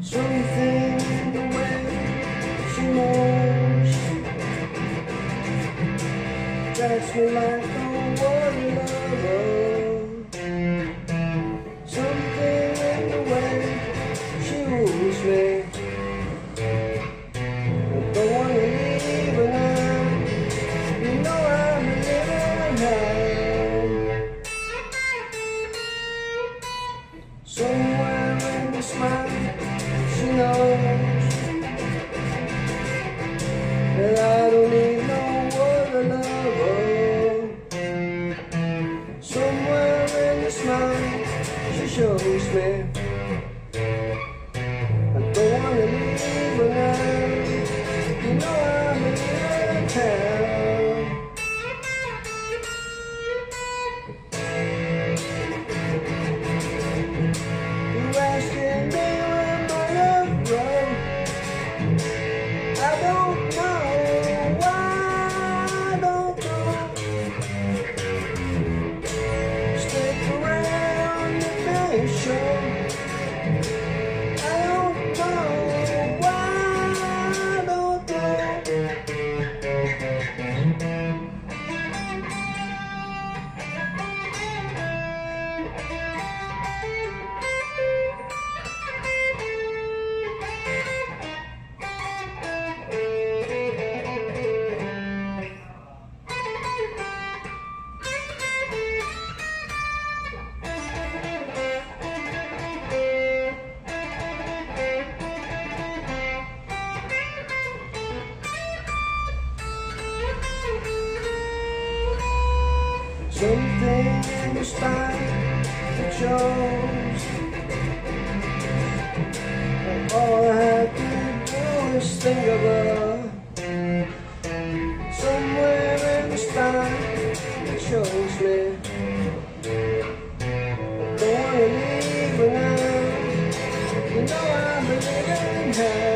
Something in the way she moves drives me like a water lover. Something in the way she moves me, I don't wanna leave her now. You know I'm a living hell. Somewhere in the smile she knows that I don't need no other lover. Somewhere in the smile she shows me I don't wanna leave her now. You know I'm a little town. You're asking me where my love grows. I don't know why, I don't know. Stick around the night show. I don't know why, I don't know. Something in the style that shows that all I have to do is think of her. Somewhere in the style that shows me I don't wanna leave her now. You know I'm a living hell.